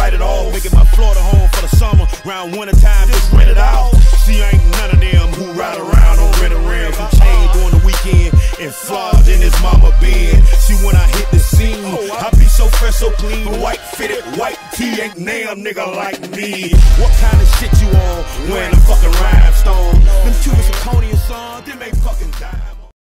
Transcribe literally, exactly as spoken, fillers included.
write it off. Making my Florida home for the summer, round winter time, just rent it out. See, I ain't none of them who ride around on rental rims and chain during the weekend and flogged in his mama bed. See, when I hit the scene, I be so fresh, so clean, white fitted, white tee, ain't damn nigga like me. What kind of shit you on when I'm fucking rhinestone? Them Cuban zirconia songs, them ain't fucking dime.